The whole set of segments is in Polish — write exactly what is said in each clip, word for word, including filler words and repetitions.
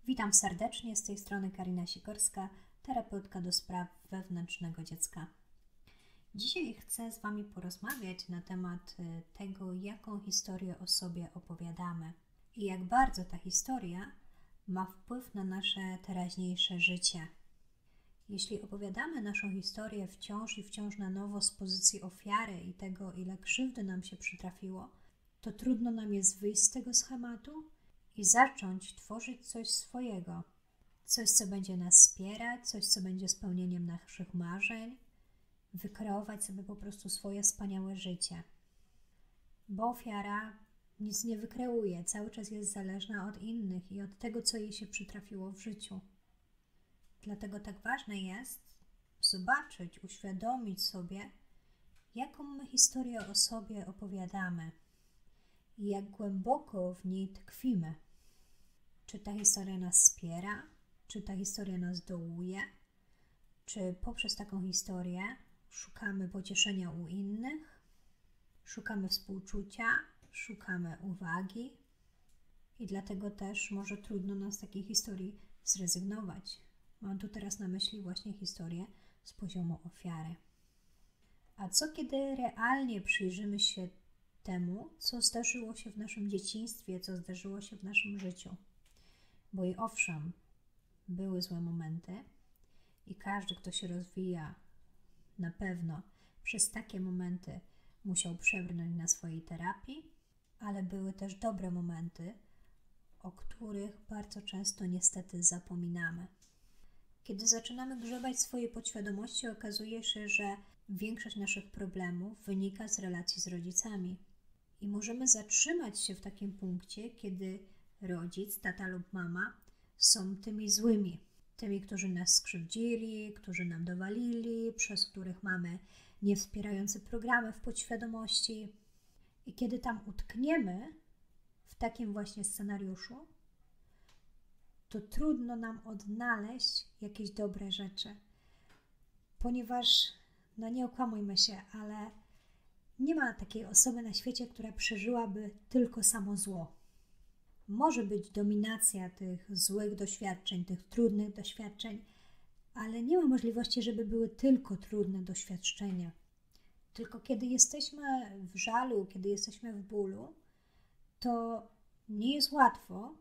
Witam serdecznie, z tej strony Karina Sikorska, terapeutka do spraw wewnętrznego dziecka. Dzisiaj chcę z Wami porozmawiać na temat tego, jaką historię o sobie opowiadamy i jak bardzo ta historia ma wpływ na nasze teraźniejsze życie. Jeśli opowiadamy naszą historię wciąż i wciąż na nowo z pozycji ofiary i tego, ile krzywdy nam się przytrafiło, to trudno nam jest wyjść z tego schematu i zacząć tworzyć coś swojego. Coś, co będzie nas wspierać, coś, co będzie spełnieniem naszych marzeń, wykreować sobie po prostu swoje wspaniałe życie. Bo ofiara nic nie wykreuje, cały czas jest zależna od innych i od tego, co jej się przytrafiło w życiu. Dlatego tak ważne jest zobaczyć, uświadomić sobie, jaką my historię o sobie opowiadamy i jak głęboko w niej tkwimy. Czy ta historia nas wspiera? Czy ta historia nas dołuje? Czy poprzez taką historię szukamy pocieszenia u innych? Szukamy współczucia? Szukamy uwagi? I dlatego też może trudno nam z takiej historii zrezygnować. Mam tu teraz na myśli właśnie historię z poziomu ofiary. A co kiedy realnie przyjrzymy się temu, co zdarzyło się w naszym dzieciństwie, co zdarzyło się w naszym życiu? Bo i owszem, były złe momenty i każdy, kto się rozwija, na pewno przez takie momenty musiał przebrnąć na swojej terapii, ale były też dobre momenty, o których bardzo często niestety zapominamy. Kiedy zaczynamy grzebać w swojej podświadomości, okazuje się, że większość naszych problemów wynika z relacji z rodzicami. I możemy zatrzymać się w takim punkcie, kiedy rodzic, tata lub mama są tymi złymi. Tymi, którzy nas skrzywdzili, którzy nam dowalili, przez których mamy niewspierające programy w podświadomości. I kiedy tam utkniemy w takim właśnie scenariuszu, to trudno nam odnaleźć jakieś dobre rzeczy. Ponieważ, no nie okłamujmy się, ale nie ma takiej osoby na świecie, która przeżyłaby tylko samo zło. Może być dominacja tych złych doświadczeń, tych trudnych doświadczeń, ale nie ma możliwości, żeby były tylko trudne doświadczenia. Tylko kiedy jesteśmy w żalu, kiedy jesteśmy w bólu, to nie jest łatwo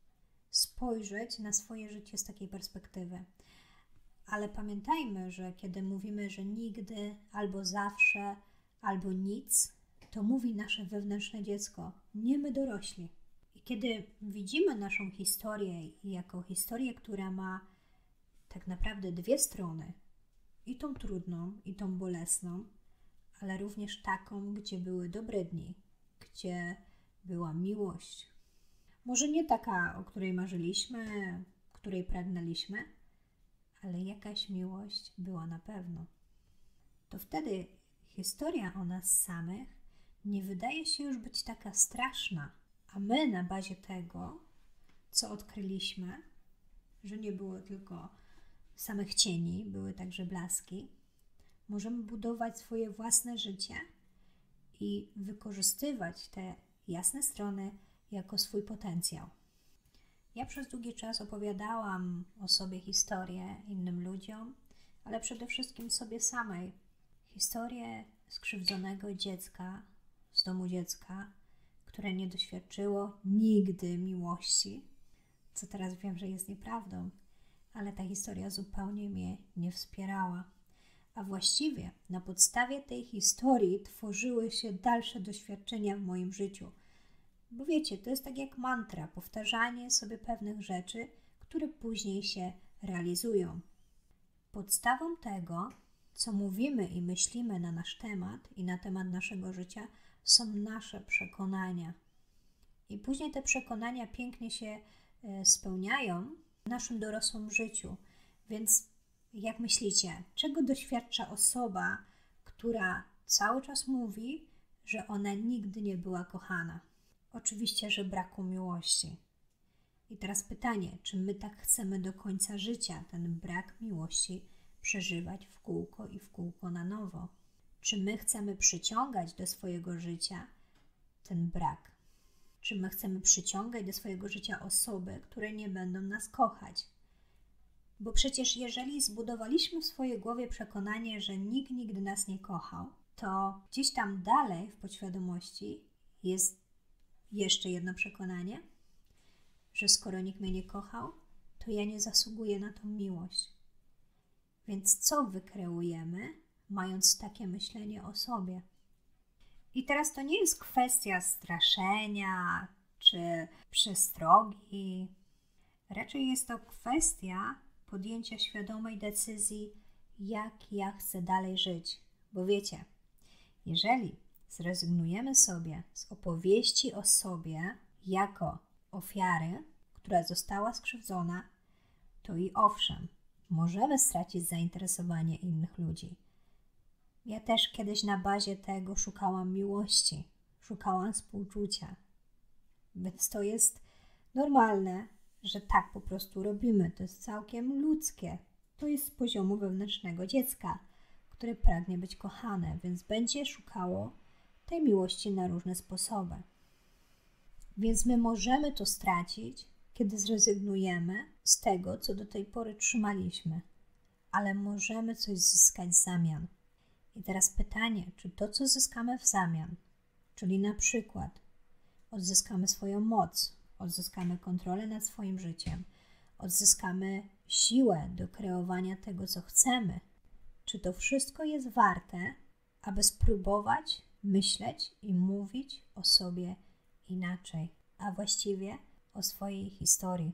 spojrzeć na swoje życie z takiej perspektywy. Ale pamiętajmy, że kiedy mówimy, że nigdy, albo zawsze, albo nic, to mówi nasze wewnętrzne dziecko, nie my dorośli. I kiedy widzimy naszą historię jako historię, która ma tak naprawdę dwie strony, i tą trudną, i tą bolesną, ale również taką, gdzie były dobre dni, gdzie była miłość. Może nie taka, o której marzyliśmy, której pragnęliśmy, ale jakaś miłość była na pewno. To wtedy historia o nas samych nie wydaje się już być taka straszna, a my na bazie tego, co odkryliśmy, że nie było tylko samych cieni, były także blaski, możemy budować swoje własne życie i wykorzystywać te jasne strony jako swój potencjał. Ja przez długi czas opowiadałam o sobie historię innym ludziom, ale przede wszystkim sobie samej. Historię skrzywdzonego dziecka z domu dziecka, które nie doświadczyło nigdy miłości, co teraz wiem, że jest nieprawdą, ale ta historia zupełnie mnie nie wspierała. A właściwie na podstawie tej historii tworzyły się dalsze doświadczenia w moim życiu. Bo wiecie, to jest tak jak mantra, powtarzanie sobie pewnych rzeczy, które później się realizują. Podstawą tego, co mówimy i myślimy na nasz temat i na temat naszego życia, są nasze przekonania. I później te przekonania pięknie się spełniają w naszym dorosłym życiu. Więc jak myślicie, czego doświadcza osoba, która cały czas mówi, że ona nigdy nie była kochana? Oczywiście, że braku miłości. I teraz pytanie, czy my tak chcemy do końca życia ten brak miłości przeżywać w kółko i w kółko na nowo? Czy my chcemy przyciągać do swojego życia ten brak? Czy my chcemy przyciągać do swojego życia osoby, które nie będą nas kochać? Bo przecież jeżeli zbudowaliśmy w swojej głowie przekonanie, że nikt nigdy nas nie kochał, to gdzieś tam dalej w podświadomości jest jeszcze jedno przekonanie, że skoro nikt mnie nie kochał, to ja nie zasługuję na tą miłość. Więc co wykreujemy, mając takie myślenie o sobie? I teraz to nie jest kwestia straszenia czy przestrogi. Raczej jest to kwestia podjęcia świadomej decyzji, jak ja chcę dalej żyć. Bo wiecie, jeżeli zrezygnujemy sobie z opowieści o sobie jako ofiary, która została skrzywdzona, to i owszem, możemy stracić zainteresowanie innych ludzi. Ja też kiedyś na bazie tego szukałam miłości, szukałam współczucia. Więc to jest normalne, że tak po prostu robimy. To jest całkiem ludzkie. To jest z poziomu wewnętrznego dziecka, które pragnie być kochane, więc będzie szukało tej miłości na różne sposoby. Więc my możemy to stracić, kiedy zrezygnujemy z tego, co do tej pory trzymaliśmy, ale możemy coś zyskać w zamian. I teraz pytanie, czy to, co zyskamy w zamian, czyli na przykład odzyskamy swoją moc, odzyskamy kontrolę nad swoim życiem, odzyskamy siłę do kreowania tego, co chcemy, czy to wszystko jest warte, aby spróbować myśleć i mówić o sobie inaczej, a właściwie o swojej historii.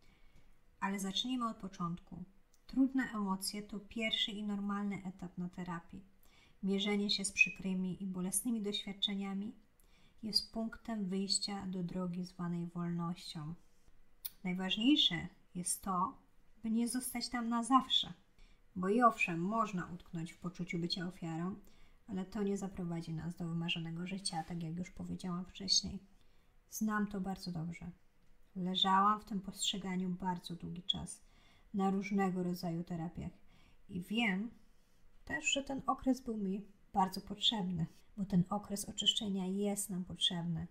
Ale zacznijmy od początku. Trudne emocje to pierwszy i normalny etap na terapii. Mierzenie się z przykrymi i bolesnymi doświadczeniami jest punktem wyjścia do drogi zwanej wolnością. Najważniejsze jest to, by nie zostać tam na zawsze. Bo i owszem, można utknąć w poczuciu bycia ofiarą, ale to nie zaprowadzi nas do wymarzonego życia, tak jak już powiedziałam wcześniej. Znam to bardzo dobrze. Leżałam w tym postrzeganiu bardzo długi czas, na różnego rodzaju terapiach. I wiem też, że ten okres był mi bardzo potrzebny, bo ten okres oczyszczenia jest nam potrzebny.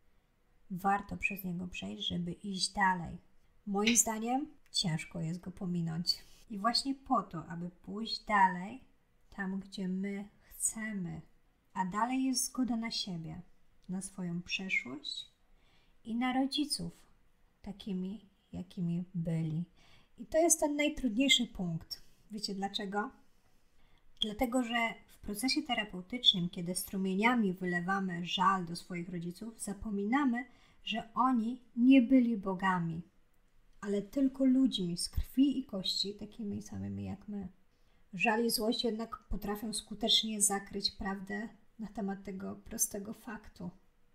Warto przez niego przejść, żeby iść dalej. Moim zdaniem ciężko jest go pominąć. I właśnie po to, aby pójść dalej, tam gdzie my chcemy, a dalej jest zgoda na siebie, na swoją przeszłość i na rodziców, takimi, jakimi byli. I to jest ten najtrudniejszy punkt. Wiecie dlaczego? Dlatego, że w procesie terapeutycznym, kiedy strumieniami wylewamy żal do swoich rodziców, zapominamy, że oni nie byli bogami, ale tylko ludźmi z krwi i kości, takimi samymi jak my. Żal i złość jednak potrafią skutecznie zakryć prawdę na temat tego prostego faktu,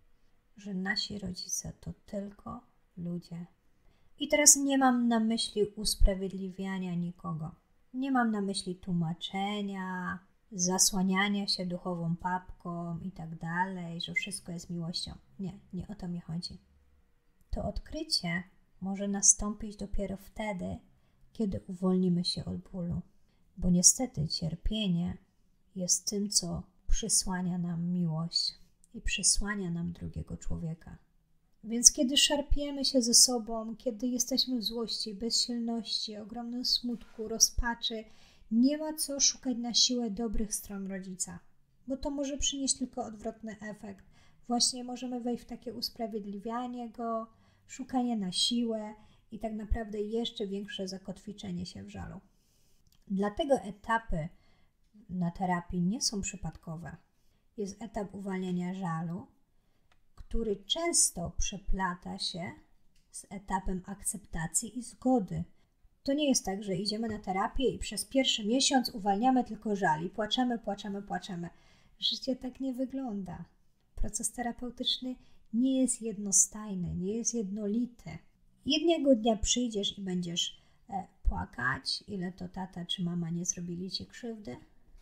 że nasi rodzice to tylko ludzie. I teraz nie mam na myśli usprawiedliwiania nikogo. Nie mam na myśli tłumaczenia, zasłaniania się duchową papką i tak dalej, że wszystko jest miłością. Nie, nie o to mi chodzi. To odkrycie może nastąpić dopiero wtedy, kiedy uwolnimy się od bólu. Bo niestety cierpienie jest tym, co przysłania nam miłość i przysłania nam drugiego człowieka. Więc kiedy szarpiemy się ze sobą, kiedy jesteśmy w złości, bezsilności, ogromnym smutku, rozpaczy, nie ma co szukać na siłę dobrych stron rodzica, bo to może przynieść tylko odwrotny efekt. Właśnie możemy wejść w takie usprawiedliwianie go, szukanie na siłę i tak naprawdę jeszcze większe zakotwiczenie się w żalu. Dlatego etapy na terapii nie są przypadkowe. Jest etap uwalniania żalu, który często przeplata się z etapem akceptacji i zgody. To nie jest tak, że idziemy na terapię i przez pierwszy miesiąc uwalniamy tylko żal i płaczemy, płaczemy, płaczemy. Życie tak nie wygląda. Proces terapeutyczny nie jest jednostajny, nie jest jednolity. Jednego dnia przyjdziesz i będziesz e, płakać, ile to tata czy mama nie zrobili ci krzywdy,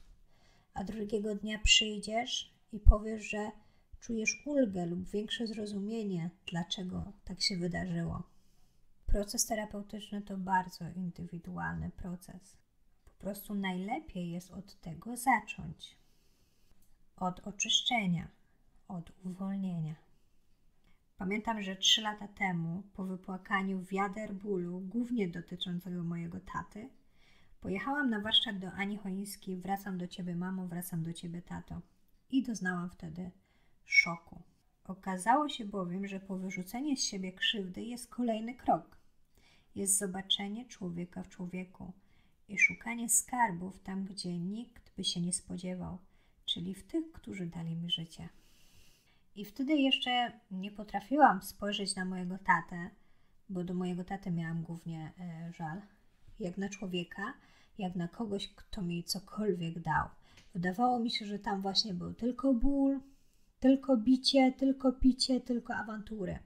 a drugiego dnia przyjdziesz i powiesz, że czujesz ulgę lub większe zrozumienie, dlaczego tak się wydarzyło. Proces terapeutyczny to bardzo indywidualny proces. Po prostu najlepiej jest od tego zacząć. Od oczyszczenia, od uwolnienia. Pamiętam, że trzy lata temu, po wypłakaniu wiader bólu, głównie dotyczącego mojego taty, pojechałam na warsztat do Ani Choińskiej, wracam do Ciebie mamo, wracam do Ciebie tato. I doznałam wtedy szoku. Okazało się bowiem, że po wyrzuceniu z siebie krzywdy jest kolejny krok. Jest zobaczenie człowieka w człowieku i szukanie skarbów tam, gdzie nikt by się nie spodziewał, czyli w tych, którzy dali mi życie. I wtedy jeszcze nie potrafiłam spojrzeć na mojego tatę, bo do mojego taty miałam głównie e, żal, jak na człowieka, jak na kogoś, kto mi cokolwiek dał. Wydawało mi się, że tam właśnie był tylko ból, tylko bicie, tylko picie, tylko awantury.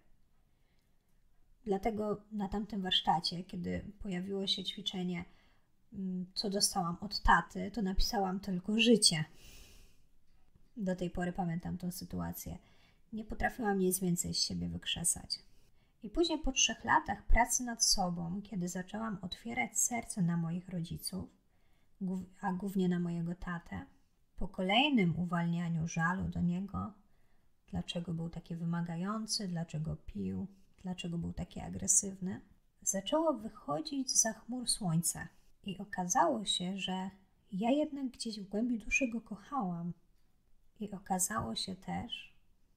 Dlatego na tamtym warsztacie, kiedy pojawiło się ćwiczenie, co dostałam od taty, to napisałam tylko życie. Do tej pory pamiętam tę sytuację. Nie potrafiłam nic więcej z siebie wykrzesać. I później po trzech latach pracy nad sobą, kiedy zaczęłam otwierać serce na moich rodziców, a głównie na mojego tatę, po kolejnym uwalnianiu żalu do niego, dlaczego był taki wymagający, dlaczego pił, dlaczego był taki agresywny, zaczęło wychodzić zza chmur słońce. I okazało się, że ja jednak gdzieś w głębi duszy go kochałam. I okazało się też,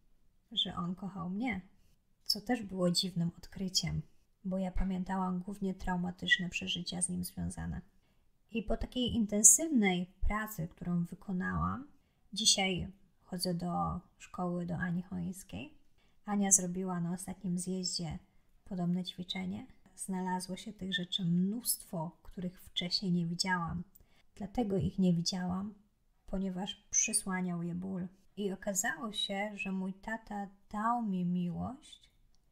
że on kochał mnie, co też było dziwnym odkryciem, bo ja pamiętałam głównie traumatyczne przeżycia z nim związane. I po takiej intensywnej pracy, którą wykonałam, dzisiaj chodzę do szkoły, do Ani Choińskiej. Ania zrobiła na ostatnim zjeździe podobne ćwiczenie. Znalazło się tych rzeczy mnóstwo, których wcześniej nie widziałam. Dlatego ich nie widziałam, ponieważ przysłaniał je ból. I okazało się, że mój tata dał mi miłość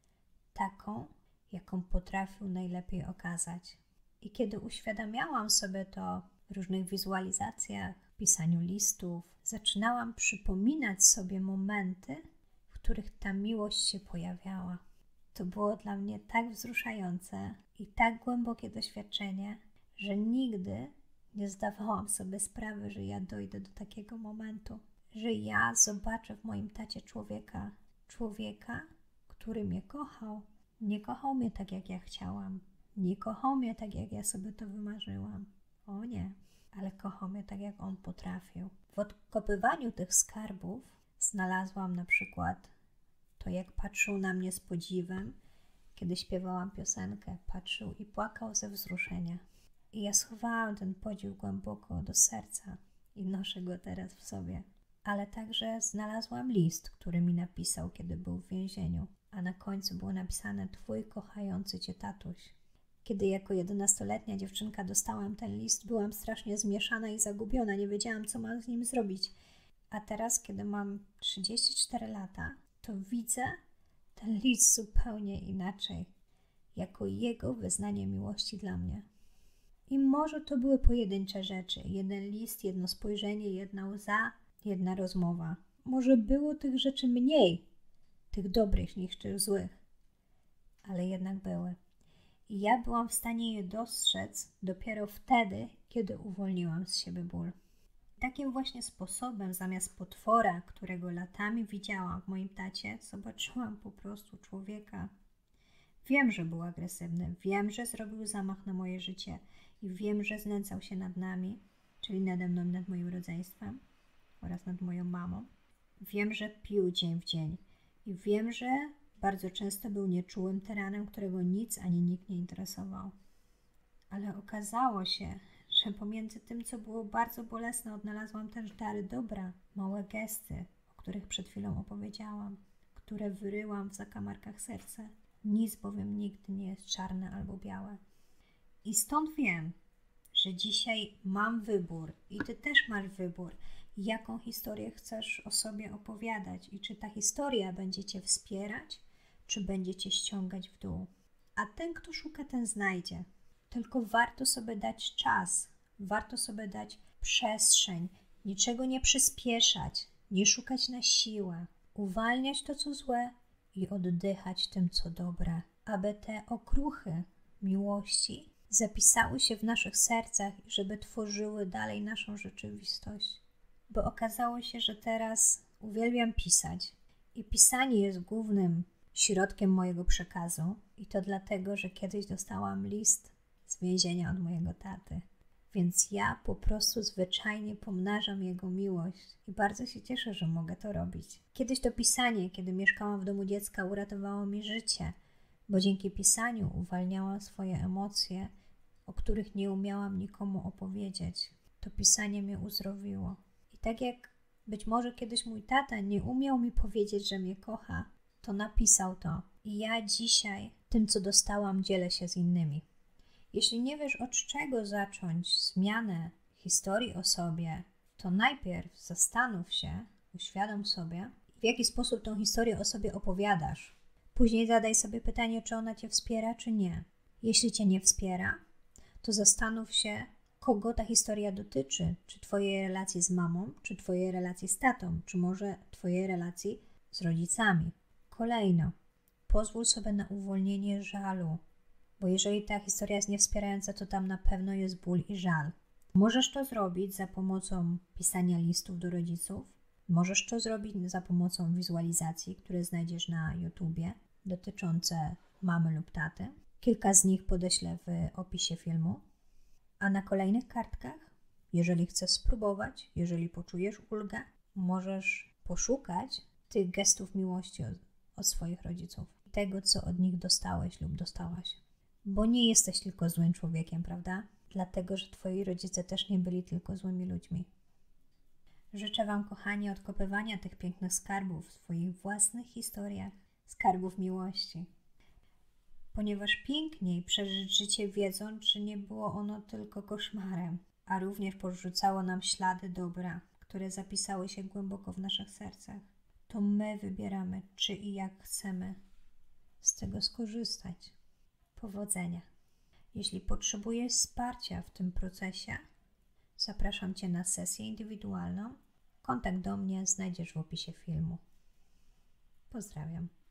taką, jaką potrafił najlepiej okazać. I kiedy uświadamiałam sobie to w różnych wizualizacjach, w pisaniu listów, zaczynałam przypominać sobie momenty, w których ta miłość się pojawiała. To było dla mnie tak wzruszające i tak głębokie doświadczenie, że nigdy nie zdawałam sobie sprawy, że ja dojdę do takiego momentu, że ja zobaczę w moim tacie człowieka, człowieka, który mnie kochał. Nie kochał mnie tak, jak ja chciałam. Nie kochał mnie tak, jak ja sobie to wymarzyłam. O nie, ale kochał mnie tak, jak on potrafił. W odkopywaniu tych skarbów znalazłam na przykład to, jak patrzył na mnie z podziwem, kiedy śpiewałam piosenkę. Patrzył i płakał ze wzruszenia. I ja schowałam ten podziw głęboko do serca i noszę go teraz w sobie. Ale także znalazłam list, który mi napisał, kiedy był w więzieniu, a na końcu było napisane: Twój kochający Cię tatuś. Kiedy jako jedenastoletnia dziewczynka dostałam ten list, byłam strasznie zmieszana i zagubiona, nie wiedziałam, co mam z nim zrobić. A teraz, kiedy mam trzydzieści cztery lata, to widzę ten list zupełnie inaczej, jako jego wyznanie miłości dla mnie. I może to były pojedyncze rzeczy, jeden list, jedno spojrzenie, jedna łza, jedna rozmowa. Może było tych rzeczy mniej, tych dobrych niż tych złych, ale jednak były. I ja byłam w stanie je dostrzec dopiero wtedy, kiedy uwolniłam z siebie ból. Takim właśnie sposobem, zamiast potwora, którego latami widziałam w moim tacie, zobaczyłam po prostu człowieka. Wiem, że był agresywny, wiem, że zrobił zamach na moje życie i wiem, że znęcał się nad nami, czyli nade mną, nad moim rodzeństwem oraz nad moją mamą. Wiem, że pił dzień w dzień i wiem, że bardzo często był nieczułym tyranem, którego nic ani nikt nie interesował. Ale okazało się, że pomiędzy tym, co było bardzo bolesne, odnalazłam też dary dobra, małe gesty, o których przed chwilą opowiedziałam, które wyryłam w zakamarkach serca. Nic bowiem nigdy nie jest czarne albo białe. I stąd wiem, że dzisiaj mam wybór i Ty też masz wybór, jaką historię chcesz o sobie opowiadać i czy ta historia będzie Cię wspierać, czy będzie Cię ściągać w dół. A ten, kto szuka, ten znajdzie. Tylko warto sobie dać czas, warto sobie dać przestrzeń, niczego nie przyspieszać, nie szukać na siłę, uwalniać to, co złe i oddychać tym, co dobre, aby te okruchy miłości zapisały się w naszych sercach i żeby tworzyły dalej naszą rzeczywistość. Bo okazało się, że teraz uwielbiam pisać i pisanie jest głównym środkiem mojego przekazu i to dlatego, że kiedyś dostałam list z więzienia od mojego taty. Więc ja po prostu zwyczajnie pomnażam jego miłość i bardzo się cieszę, że mogę to robić. Kiedyś to pisanie, kiedy mieszkałam w domu dziecka, uratowało mi życie, bo dzięki pisaniu uwalniałam swoje emocje, o których nie umiałam nikomu opowiedzieć. To pisanie mnie uzdrowiło. I tak jak być może kiedyś mój tata nie umiał mi powiedzieć, że mnie kocha, to napisał to. I ja dzisiaj tym, co dostałam, dzielę się z innymi. Jeśli nie wiesz, od czego zacząć zmianę historii o sobie, to najpierw zastanów się, uświadom sobie, w jaki sposób tą historię o sobie opowiadasz. Później zadaj sobie pytanie, czy ona cię wspiera, czy nie. Jeśli cię nie wspiera, to zastanów się, kogo ta historia dotyczy. Czy twojej relacji z mamą, czy twojej relacji z tatą, czy może twojej relacji z rodzicami. Kolejno, pozwól sobie na uwolnienie żalu, bo jeżeli ta historia jest niewspierająca, to tam na pewno jest ból i żal. Możesz to zrobić za pomocą pisania listów do rodziców, możesz to zrobić za pomocą wizualizacji, które znajdziesz na YouTubie, dotyczące mamy lub taty. Kilka z nich podeślę w opisie filmu. A na kolejnych kartkach, jeżeli chcesz spróbować, jeżeli poczujesz ulgę, możesz poszukać tych gestów miłości od, od swoich rodziców. Tego, co od nich dostałeś lub dostałaś. Bo nie jesteś tylko złym człowiekiem, prawda? Dlatego, że twoi rodzice też nie byli tylko złymi ludźmi. Życzę wam, kochani, odkopywania tych pięknych skarbów w swoich własnych historiach, skarbów miłości. Ponieważ piękniej przeżyć życie wiedząc, że nie było ono tylko koszmarem, a również porzucało nam ślady dobra, które zapisały się głęboko w naszych sercach. To my wybieramy, czy i jak chcemy z tego skorzystać. Powodzenia. Jeśli potrzebujesz wsparcia w tym procesie, zapraszam cię na sesję indywidualną. Kontakt do mnie znajdziesz w opisie filmu. Pozdrawiam.